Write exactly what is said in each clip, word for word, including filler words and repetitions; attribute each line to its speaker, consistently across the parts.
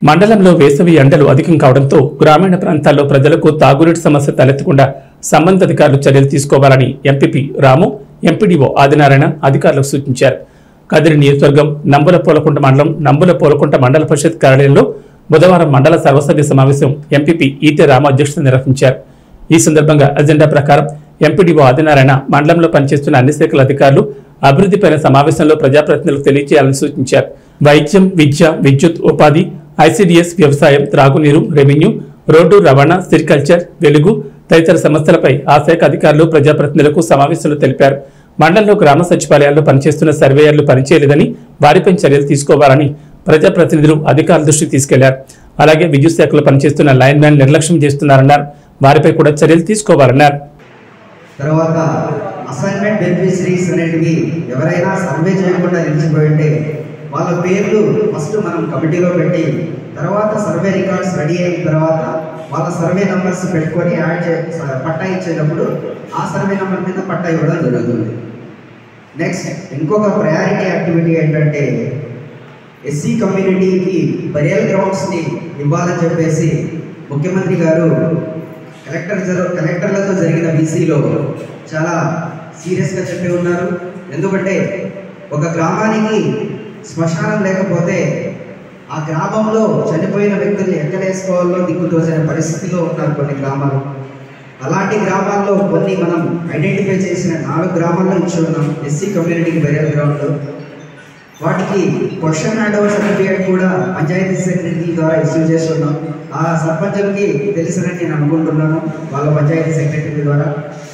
Speaker 1: మండలంలో వేసవి ఎండలు అధికం కావడంతో గ్రామీణ ప్రాంతాల్లో ప్రజలకు తాగునీటి సమస్య తలెత్తకుండా సంబంధిత అధికారులు చర్యలు తీసుకోవాలని ఎంపీపీ రాము, ఎంపీడీఓ ఆదినారాయణ అధికారులకు సూచించారు. కదిరి నియోజకవర్గం నంబులపూలకుంట మండలం నంబులపూలకుంట మండల పరిషత్ కార్యాలయంలో బుధవారం మండల సర్వసభ్య సమావేశం ఎంపీపీ ఈటె రాము అధ్యక్షతన నిర్వహించారు. ఈ సందర్భంగా అజెండా ప్రకారం ఎంపీడీఓ ఆదినారాయణ మండలంలో పనిచేస్తున్న అన్ని శాఖల అధికారులు అభివృద్ధిపై సమావేశంలో ప్రజాప్రతినిధులకు తెలియజేయాలని సూచించారు. వైద్యం, విద్య, విద్యుత్, ఉపాధి, ఐసీడీఎస్, వ్యవసాయం, త్రాగునీరు, రెవెన్యూ, రోడ్డు రవాణా, సిరికల్చర్, వెలుగు తదితర సమస్యలపై ఆ శాఖ అధికారులు ప్రజాప్రతినిధులకు సమావేశంలో తెలిపారు. మండలంలో గ్రామ సచివాలయాల్లో పనిచేస్తున్న సర్వేయర్లు పనిచేయలేదని వారిపై చర్యలు తీసుకోవాలని ప్రజాప్రతినిధులు అధికారుల దృష్టికి తీసుకెళ్లారు. అలాగే విద్యుత్ శాఖలో పనిచేస్తున్న లైన్ మ్యాన్ నిర్లక్ష్యం చేస్తున్నారన్నారు. వారిపై కూడా చర్యలు తీసుకోవాలన్నారు.
Speaker 2: తర్వాత అసైన్మెంట్ బెనిఫిషరీస్ అనేటివి ఎవరైనా సర్వే చేయకుండా నిలిచిపోయింటే వాళ్ళ పేర్లు ఫస్ట్ మనం కమిటీలో పెట్టి తర్వాత సర్వే రికార్డ్స్ రెడీ అయిన తర్వాత వాళ్ళ సర్వే నెంబర్స్ పెట్టుకొని యాడ్ చే పట్టా ఇచ్చేటప్పుడు ఆ సర్వే నెంబర్ మీద పట్టా ఇవ్వడం జరుగుతుంది. నెక్స్ట్ ఇంకొక ప్రయారిటీ యాక్టివిటీ ఏంటంటే ఎస్సీ కమ్యూనిటీకి బరియల్ గ్రౌండ్స్ని ఇవ్వాలని చెప్పేసి ముఖ్యమంత్రి గారు కలెక్టర్ కలెక్టర్లతో జరిగిన బీసీలో చాలా సీరియస్గా చెప్పి ఉన్నారు. ఎందుకంటే ఒక గ్రామానికి శ్మశానం లేకపోతే ఆ గ్రామంలో చనిపోయిన వ్యక్తుల్ని ఎక్కడేసుకోవాలో దిక్కుతోచని పరిస్థితిలో ఉన్నారు కొన్ని గ్రామాలు. అలాంటి గ్రామాల్లో కొన్ని మనం ఐడెంటిఫై చేసిన నాలుగు గ్రామాల్లో ఇచ్చి ఉన్నాం ఎస్సీ కమ్యూనిటీకి బరియల్ గ్రౌండ్. వాటికి క్వశ్చన్ హ్యాండ్ ఓవర్ సర్టిఫికేట్ కూడా పంచాయతీ సెక్రటరీ ద్వారా ఇష్యూ చేస్తున్నాం. ఆ సర్పంచులకి తెలుసునని నేను అనుకుంటున్నాను వాళ్ళ పంచాయతీ సెక్రటరీ ద్వారా.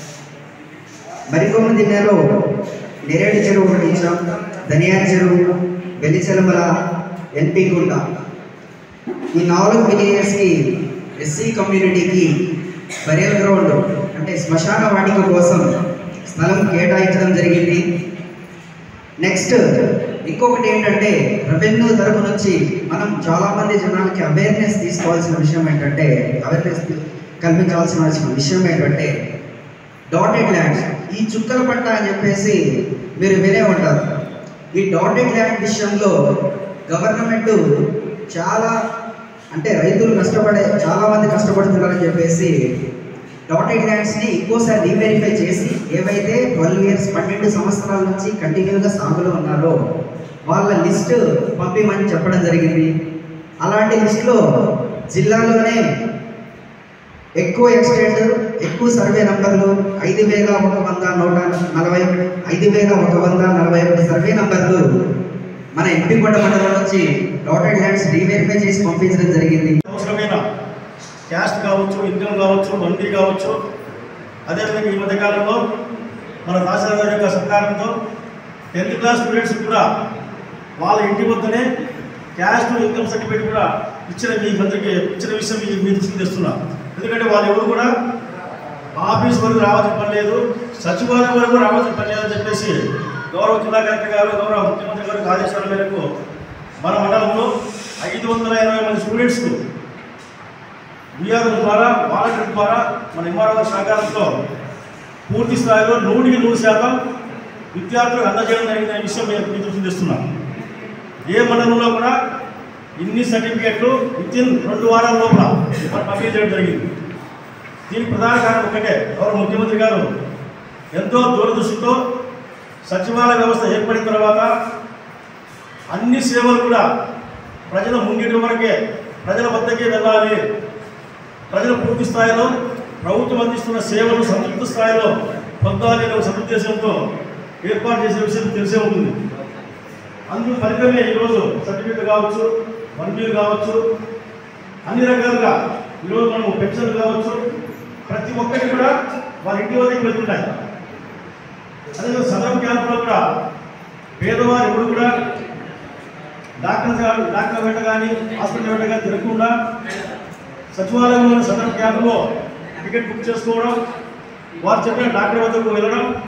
Speaker 2: మరికొన్ని దినాల్లో నెరేడు చెరువు ఒకటి ఇచ్చాం, ధనియాల చెరువు, వెలిచెలమల, ఎన్పీ గుంట, ఈ నాలుగు విలేజెస్కి ఎస్సీ కమ్యూనిటీకి బరియల్ గ్రౌండ్ అంటే శ్మశాన వాటిక కోసం స్థలం కేటాయించడం జరిగింది. నెక్స్ట్ ఇంకొకటి ఏంటంటే రెవెన్యూ తరపు నుంచి మనం చాలామంది జనాలకి అవేర్నెస్ తీసుకోవాల్సిన విషయం ఏంటంటే అవేర్నెస్ కల్పించాల్సిన విషయం ఏంటంటే డాటెడ్ ల్యాండ్స్, ఈ చుక్కల పట్ట అని చెప్పేసి మీరు వినే ఉంటారు. ఈ డాటెడ్ ల్యాండ్ విషయంలో గవర్నమెంట్ చాలా అంటే రైతులు కష్టపడే చాలామంది కష్టపడుతున్నారని చెప్పేసి డాటెడ్ ల్యాండ్స్ని ఇంకోసారి రీవెరిఫై చేసి ఏవైతే ట్వెల్వ్ ఇయర్స్ పన్నెండు సంవత్సరాల నుంచి కంటిన్యూగా సాగులో ఉన్నారో వాళ్ళ లిస్టు పంపిమని చెప్పడం జరిగింది. అలాంటి లిస్టులో జిల్లాలోనే ఎక్కువ ఎక్స్టెంట్ ఎక్కువ సర్వే నంబర్లు ఐదు వేల ఒక వంద నూట నలభై ఒకటి ఐదు వేల ఒక వంద నలభై ఒకటి సర్వే నంబర్లు మన ఎంపీకొండ మండలం నుంచి డాటెడ్ ల్యాండ్స్ రీవెరిఫై చేసి పంపించడం జరిగింది.
Speaker 3: అవసరమైన క్యాస్ట్ కావచ్చు, ఇన్కమ్ కావచ్చు, మండీ కావచ్చు, అదేవిధంగా ఈ మధ్యకాలంలో మన తహసీల్దార్ గారి యొక్క సహకారంతో టెన్త్ క్లాస్ స్టూడెంట్స్ కూడా వాళ్ళ ఇంటి వద్దనే క్యాస్ట్ ఇన్కమ్ సర్టిఫికేట్ కూడా ఇచ్చిన మీ అందరికీ ఇచ్చిన విషయం మీ దృష్టికి తెస్తున్నా. ఎందుకంటే వాళ్ళు ఎవరు కూడా ఆఫీస్ వరకు రావాల్సిన పని లేదు, సచివాలయం వరకు రావాల్సిన పని లేదని చెప్పేసి గౌరవ జిల్లా కలెక్టర్ గారు, గౌరవ ముఖ్యమంత్రి గారికి ఆదేశాల మేరకు మన మండలంలో ఐదు వందల ఇరవై మంది స్టూడెంట్స్కు బీఆర్ఓ ద్వారా వాలంటీర్ ద్వారా మన ఎంఆర్ఓ గారి సహకారంతో పూర్తి స్థాయిలో నూటికి నూరు శాతం విద్యార్థులకు అందజేయడం జరిగిన విషయం మేము దృష్టి తెస్తున్నాం. ఏ మండలంలో కూడా ఇన్ని సర్టిఫికేట్లు విత్ ఇన్ రెండు వారాల లోపల మనం పంపిణీ చేయడం జరిగింది. దీనికి ప్రధాన కారణం ఒకటే, గౌరవ ముఖ్యమంత్రి గారు ఎంతో దూరదృష్టితో సచివాలయ వ్యవస్థ ఏర్పడిన తర్వాత అన్ని సేవలు కూడా ప్రజల ముంగిటి వరకే ప్రజల వద్దకే వెళ్ళాలి, ప్రజలు పూర్తి స్థాయిలో ప్రభుత్వం అందిస్తున్న సేవలు సంతృప్తి స్థాయిలో పొందాలి అనే సదుద్దేశంతో ఏర్పాటు చేసే విషయం తెలిసే ఉంటుంది. అందుకు ఫలితమే ఈరోజు సర్టిఫికేట్ కావచ్చు, మంజూరు కావచ్చు, అన్ని రకాలుగా ఈరోజు మనం పెన్షన్లు కావచ్చు, ప్రతి ఒక్కటి కూడా వారి ఇంటి వద్దకు వెళ్తున్నాయి. అదేవిధంగా సదరం క్యాంపులో కూడా పేదవారు ఎప్పుడు కూడా డాక్టర్ డాక్టర్ వెంట కానీ హాస్పిటల్ వెంట కానీ తిరగకుండా సచివాలయంలోని సదరం క్యాంపులో టికెట్ బుక్ చేసుకోవడం, వారు చెప్పిన డాక్టర్ వద్దకు వెళ్ళడం,